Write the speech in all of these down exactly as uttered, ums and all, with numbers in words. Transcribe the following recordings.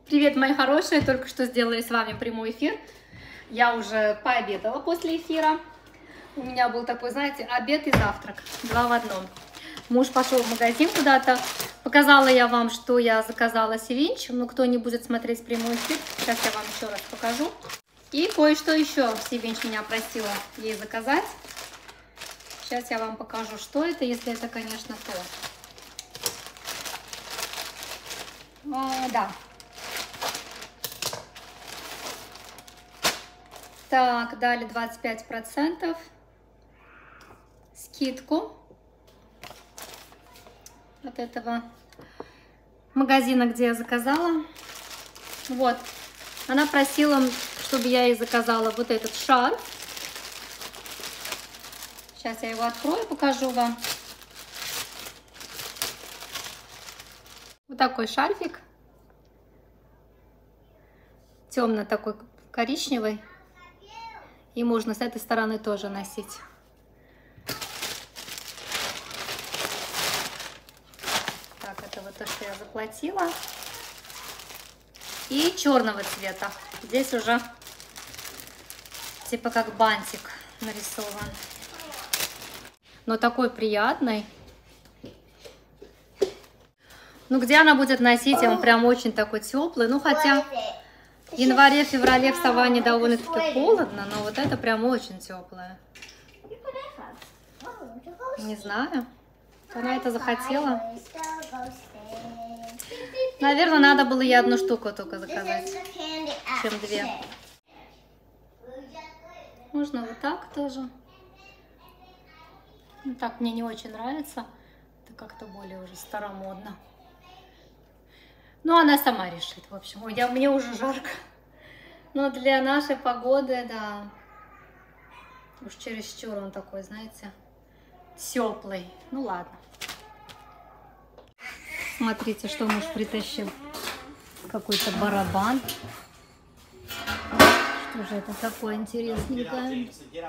Привет, мои хорошие! Только что сделали с вами прямой эфир. Я уже пообедала после эфира. У меня был такой, знаете, обед и завтрак. Два в одном. Муж пошел в магазин куда-то. Показала я вам, что я заказала севинч. Но кто не будет смотреть прямой эфир, сейчас я вам еще раз покажу. И кое-что еще севинч меня просила ей заказать. Сейчас я вам покажу, что это, если это, конечно, то. А, да. Так, дали двадцать пять процентов скидку от этого магазина, где я заказала. Вот, она просила, чтобы я ей заказала вот этот шарф. Сейчас я его открою, покажу вам. Вот такой шарфик. Темно такой, коричневый. И можно с этой стороны тоже носить. Так, это вот то, что я заплатила. И черного цвета. Здесь уже типа как бантик нарисован. Но такой приятный. Ну, где она будет носить, он прям очень такой теплый. Ну, хотя... В январе-феврале в саванне довольно-таки холодно, но вот это прям очень теплое. Не знаю. Она это захотела. Наверное, надо было ей одну штуку только заказать, чем две. Можно вот так тоже. Ну, так мне не очень нравится. Это как-то более уже старомодно. Ну, она сама решит, в общем. Ой, я, мне уже жарко. Но для нашей погоды, да, уж чересчур он такой, знаете, теплый. Ну, ладно. Смотрите, что муж притащил. Какой-то барабан. Что же это такое интересненькое?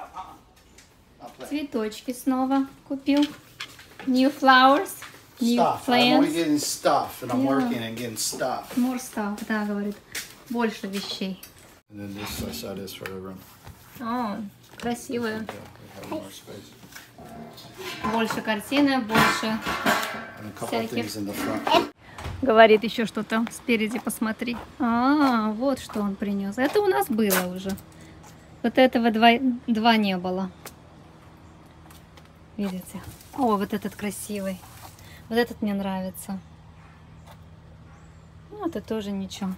Цветочки снова купил. New flowers. New Stuff. I'm plants. only getting stuff, and I'm Yeah. working and getting stuff. More stuff, да, говорит. Больше вещей. And then this, I saw this for the room. О, красивые. Yeah, we have more space. Больше картины, больше And a couple of всяких. things in the front. Говорит еще что-то спереди, посмотри. А, вот что он принес. Это у нас было уже. Вот этого два, два не было. Видите? О, вот этот красивый. Вот этот мне нравится. Ну, это тоже ничего.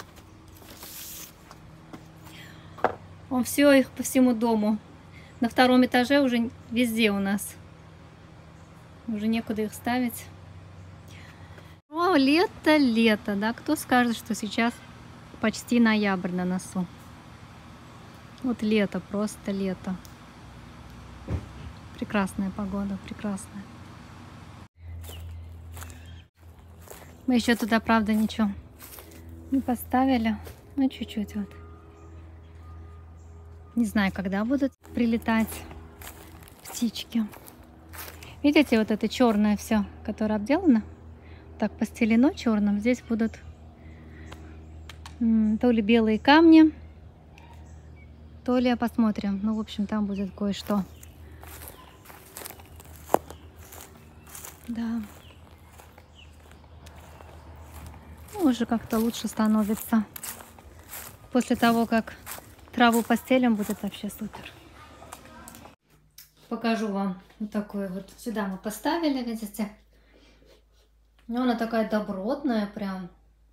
Он все их по всему дому. На втором этаже уже везде у нас. Уже некуда их ставить. О, лето, лето, да? Кто скажет, что сейчас почти ноябрь на носу? Вот лето, просто лето. Прекрасная погода, прекрасная. Мы еще туда, правда, ничего не поставили. Ну, чуть-чуть вот. Не знаю, когда будут прилетать птички. Видите, вот это черное все, которое обделано, так постелено черным. Здесь будут то ли белые камни, то ли посмотрим. Ну, в общем, там будет кое-что. Да. Ну, уже как-то лучше становится. После того, как траву постелим, будет вообще супер. Покажу вам вот такой вот. Сюда мы поставили, видите? Ну, она такая добротная, прям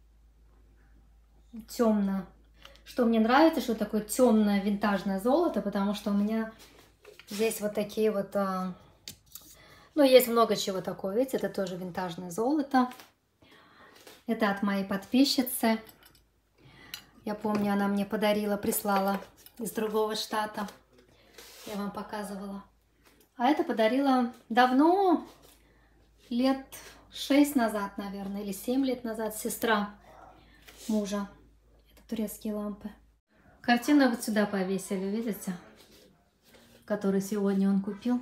темная. Что мне нравится, что такое темное винтажное золото, потому что у меня здесь вот такие вот... Ну, есть много чего такого. Видите, это тоже винтажное золото. Это от моей подписчицы. Я помню, она мне подарила, прислала из другого штата. Я вам показывала. А это подарила давно, лет шесть назад, наверное, или семь лет назад, сестра мужа. Это турецкие лампы. Картину вот сюда повесили, видите? Которую сегодня он купил.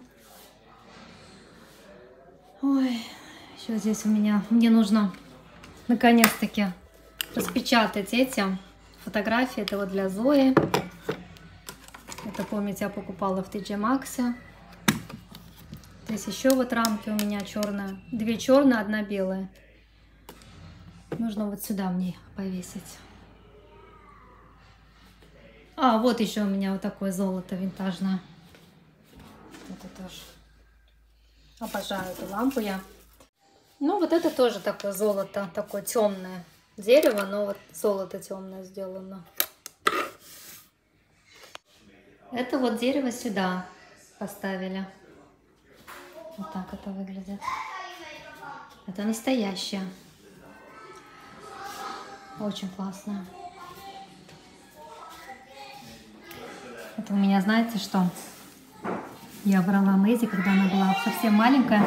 Ой, еще здесь у меня, мне нужно наконец-таки распечатать эти фотографии. Это вот для Зои. Это, помните, я покупала в ти джей Maxx. Здесь еще вот рамки у меня черные. Две черные, одна белая. Нужно вот сюда мне повесить. А, вот еще у меня вот такое золото винтажное. Это тоже. Обожаю эту лампу я. Ну, вот это тоже такое золото, такое темное дерево, но вот золото темное сделано. Это вот дерево сюда поставили. Вот так это выглядит. Это настоящее. Очень классно. Это у меня, знаете что? Я брала Мэйзи, когда она была совсем маленькая.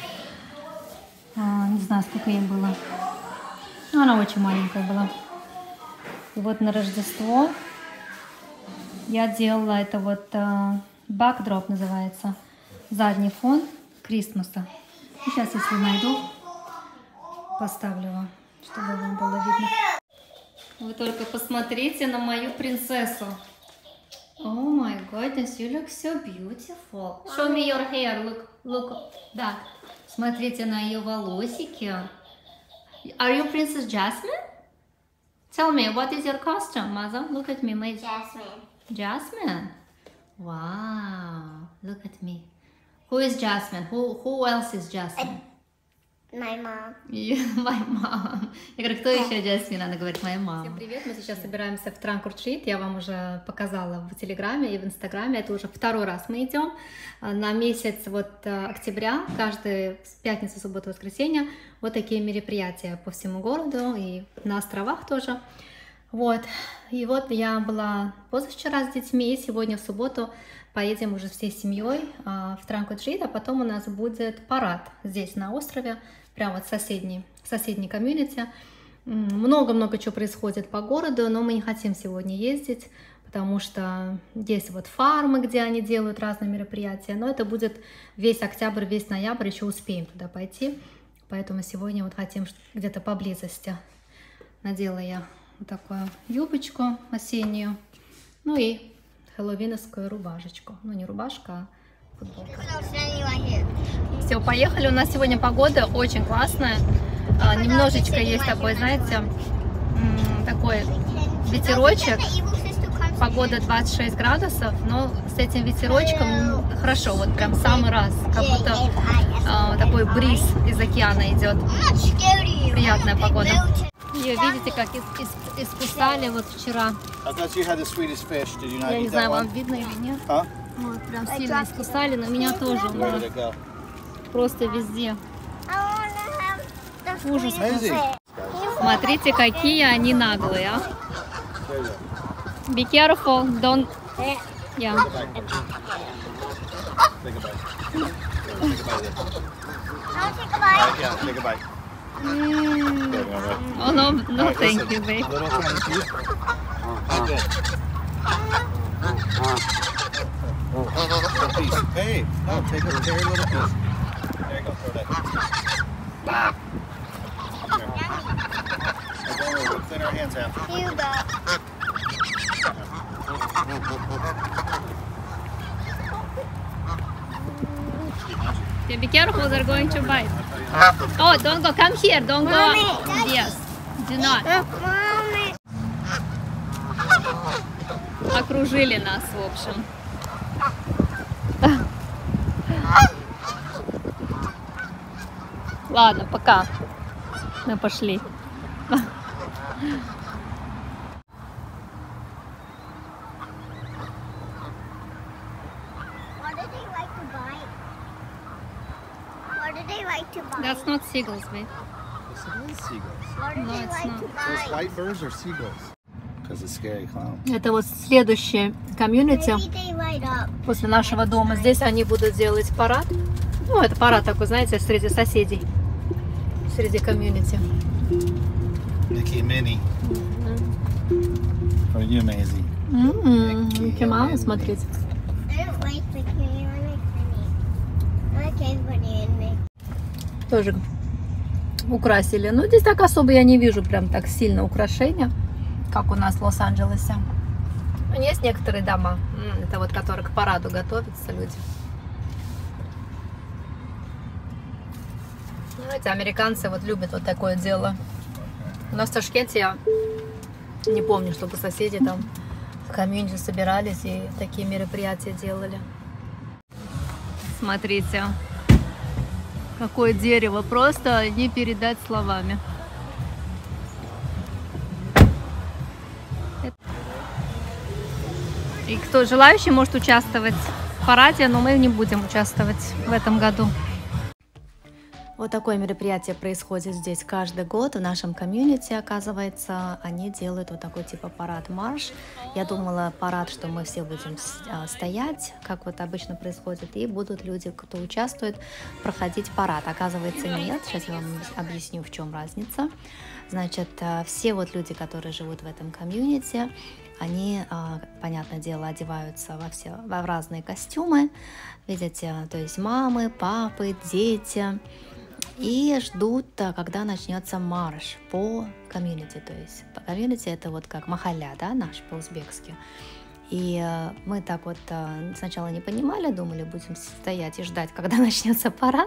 А, не знаю, сколько ей было. Но она очень маленькая была. И вот на Рождество я делала это вот uh, backdrop называется. Задний фон Крисмаса. Сейчас, если найду, поставлю вам, чтобы вам было видно. Вы только посмотрите на мою принцессу. Oh my goodness, you look so beautiful. Show me your hair. Look, look. Да. Смотрите на ее волосики. Are you Princess Jasmine? Tell me, what is your costume, mother? Look at me, Maisie. Jasmine. Jasmine? Wow. Look at me. Who is Jasmine? Who who else is Jasmine? My mom. Yeah, my mom. Я говорю, кто еще Jasmine? Она говорит, моя мама. Всем привет, мы сейчас собираемся в Trunk or Treat. Я вам уже показала в Телеграме и в Инстаграме. Это уже второй раз мы идем. На месяц вот октября, каждую пятницу, субботу, воскресенье, вот такие мероприятия по всему городу и на островах тоже. Вот. И вот я была позавчера с детьми, и сегодня в субботу поедем уже всей семьей а, в Trunk or Treat, а потом у нас будет парад здесь на острове, прямо вот соседний, соседний комьюнити. Много-много чего происходит по городу, но мы не хотим сегодня ездить, потому что есть вот фармы, где они делают разные мероприятия, но это будет весь октябрь, весь ноябрь, еще успеем туда пойти, поэтому сегодня вот хотим где-то поблизости. Надела я вот такую юбочку осеннюю, ну и хэллоуиновскую рубашечку. Ну, не рубашка, а футболка. Все, поехали. У нас сегодня погода очень классная. А, немножечко есть такой, знаете, такой ветерочек. Погода двадцать шесть градусов, но с этим ветерочком хорошо, вот прям самый раз. Как будто а, такой бриз из океана идет. Приятная погода. Ее видите, как ис ис искусали вот вчера. Я не знаю, вам видно или нет. Huh? Вот, прям сильно искусали, но меня тоже. Но просто везде. Ужас. Смотрите, какие они наглые, а. Be careful, don't... Yeah. Take a bite. Mm. Oh no, no, thank you, babe. Little tiny piece. Good. Little piece. Hey, no, take a very little piece. There you go, throw that. Here. Oh, don't worry, we'll clean our hands after. You go. Yeah, be careful, they're going to bite. Oh, don't go, come here, don't go. Mommy. Yes, do not. Mommy. Окружили нас, в общем. Ладно, пока. Мы пошли. That's not seagulls, babe. Yes, it is seagulls. What do No, they it's like not. to Those buy? white birds are seagulls. Because it's scary clown. Это вот следующее комьюнити Maybe they light up. после нашего дома. Здесь они будут делать парад. Ну, это парад такой, знаете, среди соседей. Среди комьюнити. Mickey and Minnie. For you, Maisie. Микки Маус, смотрите. I don't like the candy. I like honey. I like everybody in me. Тоже украсили. Но здесь так особо я не вижу прям так сильно украшения, как у нас в Лос-Анджелесе. Есть некоторые дома, это вот которые к параду готовятся люди. Знаете, американцы вот любят вот такое дело. У нас в Ташкенте я не помню, чтобы соседи там в комьюнити собирались и такие мероприятия делали. Смотрите, какое дерево, просто не передать словами. И кто желающий может участвовать в параде, но мы не будем участвовать в этом году. Вот такое мероприятие происходит здесь каждый год в нашем комьюнити, оказывается, они делают вот такой типа парад-марш. Я думала, парад, что мы все будем стоять, как вот обычно происходит, и будут люди, кто участвует, проходить парад. Оказывается, нет. Сейчас я вам объясню, в чем разница. Значит, все вот люди, которые живут в этом комьюнити, они, понятное дело, одеваются во все во разные костюмы, видите, то есть мамы, папы, дети. И ждут, когда начнется марш по комьюнити. То есть по комьюнити это вот как махалля, да, наш по-узбекски. И мы так вот сначала не понимали, думали, будем стоять и ждать, когда начнется парад.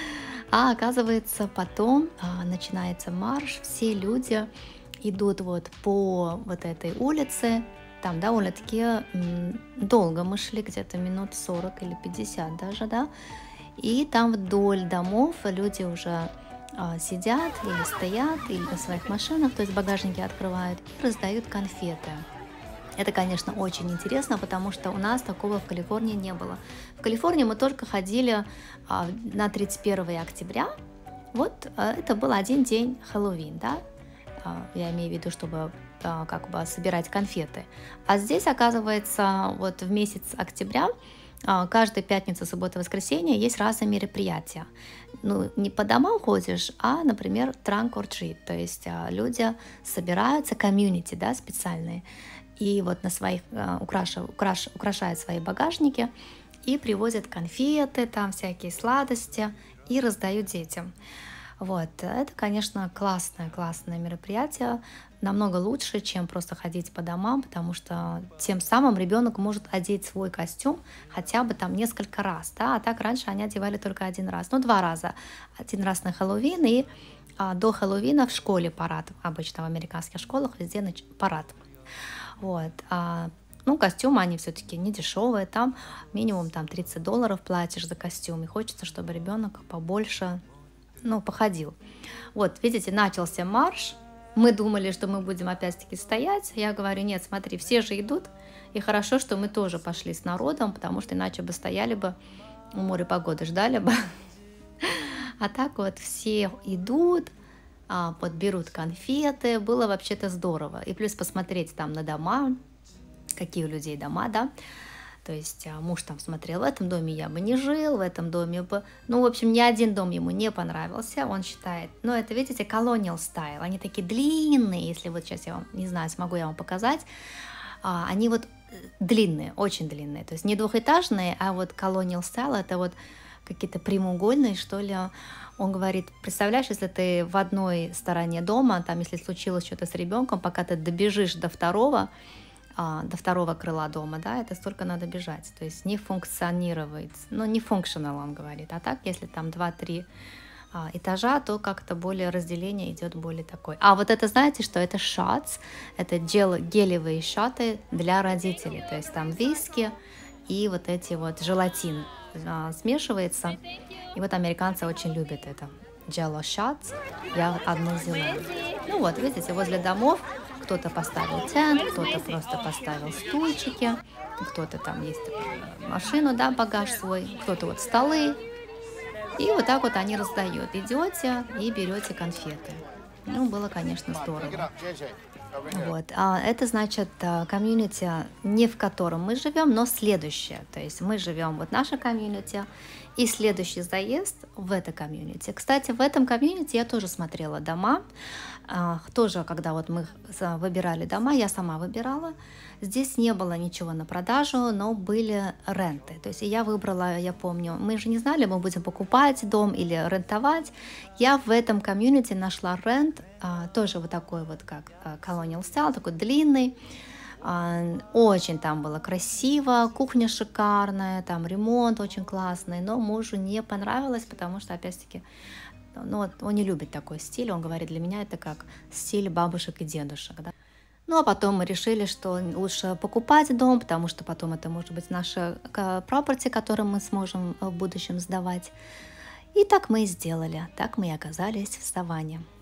А оказывается, потом начинается марш, все люди идут вот по вот этой улице. Там довольно-таки долго мы шли, где-то минут сорок или пятьдесят даже, да. И там вдоль домов люди уже а, сидят или стоят, или на своих машинах, то есть багажники открывают и раздают конфеты. Это, конечно, очень интересно, потому что у нас такого в Калифорнии не было. В Калифорнии мы только ходили а, на тридцать первое октября. Вот а, это был один день Хэллоуин, да? А, я имею в виду, чтобы а, как бы собирать конфеты. А здесь, оказывается, вот в месяц октября каждую пятницу, субботу, воскресенье есть разные мероприятия. Ну, не по домам ходишь, а, например, trunk or treat, то есть люди собираются, комьюнити, да, специальные, и вот на своих украш... Украш... украшают свои багажники и привозят конфеты, там всякие сладости и раздают детям. Вот, это, конечно, классное, классное мероприятие, намного лучше, чем просто ходить по домам, потому что тем самым ребенок может одеть свой костюм хотя бы там несколько раз, да, а так раньше они одевали только один раз, ну, два раза, один раз на Хэллоуин и а, до Хэллоуина в школе парад, обычно в американских школах везде нач... парад, вот, а, ну, костюмы, они все-таки не дешевые, там минимум там тридцать долларов платишь за костюм, и хочется, чтобы ребенок побольше, ну, походил. Вот, видите, начался марш. Мы думали, что мы будем опять-таки стоять. Я говорю, нет, смотри, все же идут. И хорошо, что мы тоже пошли с народом, потому что иначе бы стояли бы у моря погоды, ждали бы. А так вот все идут, вот берут конфеты. Было вообще-то здорово. И плюс посмотреть там на дома, какие у людей дома, да. То есть муж там смотрел, в этом доме я бы не жил, в этом доме бы... Ну, в общем, ни один дом ему не понравился, он считает... Ну, это, видите, colonial style, они такие длинные, если вот сейчас я вам, не знаю, смогу я вам показать. А, они вот длинные, очень длинные, то есть не двухэтажные, а вот colonial style, это вот какие-то прямоугольные, что ли. Он говорит, представляешь, если ты в одной стороне дома, там, если случилось что-то с ребенком, пока ты добежишь до второго, до второго крыла дома, да, это столько надо бежать, то есть не функционирует, ну, не functional, он говорит, а так, если там два-три а, этажа, то как-то более разделение идет более такой. А вот это, знаете, что это shots, это гел, гелевые шоты для родителей, то есть там виски и вот эти вот желатин а, смешивается, и вот американцы очень любят это, jello shots, я одну взяла. Ну вот, видите, возле домов кто-то поставил тент, кто-то просто поставил стульчики, кто-то там есть машину, да, багаж свой, кто-то вот столы. И вот так вот они раздают. Идете и берете конфеты. Ну, было, конечно, здорово. Вот. А это значит комьюнити, не в котором мы живем, но следующее. То есть мы живем, вот наша комьюнити, И следующий заезд в это комьюнити. Кстати, в этом комьюнити я тоже смотрела дома. А, тоже, когда вот мы за- выбирали дома, я сама выбирала. Здесь не было ничего на продажу, но были ренты. То есть я выбрала, я помню, мы же не знали, мы будем покупать дом или рентовать. Я в этом комьюнити нашла рент, а, тоже вот такой вот, как а, Colonial Style, такой длинный. А, Очень там было красиво, кухня шикарная, там ремонт очень классный, но мужу не понравилось, потому что, опять-таки, ну, вот он не любит такой стиль, он говорит, для меня это как стиль бабушек и дедушек, да. Ну, а потом мы решили, что лучше покупать дом, потому что потом это может быть наша ка- property, которую мы сможем в будущем сдавать. И так мы и сделали, так мы и оказались в Саванне.